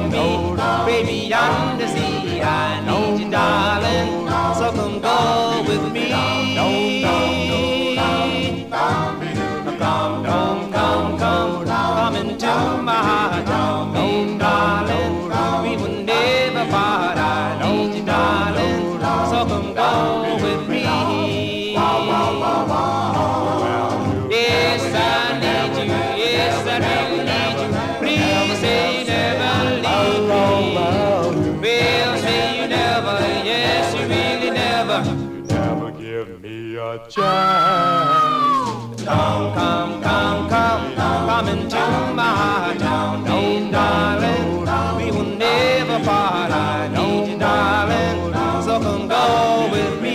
with me, baby, yonder the sea. I need you, darling, so come go with me. Come into my heart, darling, we will never part. I need you, darling, so come go with me. Yes, I need you, yes, I really need you. Please say you never leave me. Well, say you never, yes, you really never. You never give me a chance. Come into my heart, darling, we will never part. I need you, darling, so come go with me.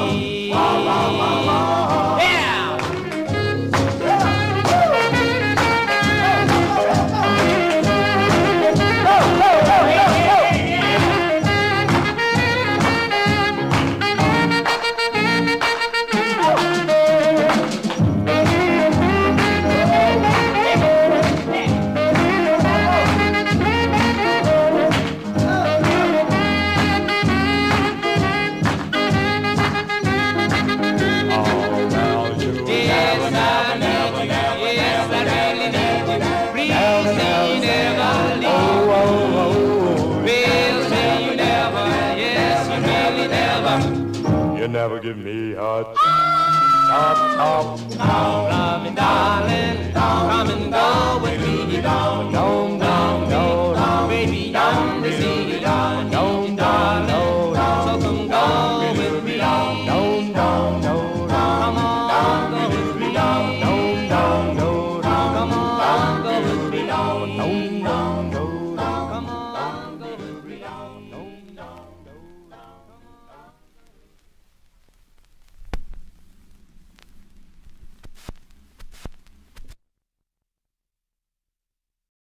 You never give me a Love me, darling, come and go with me. Baby, yonder the sea. I need you, darling, so come go with me. Come on, go with me. Come on, go with me.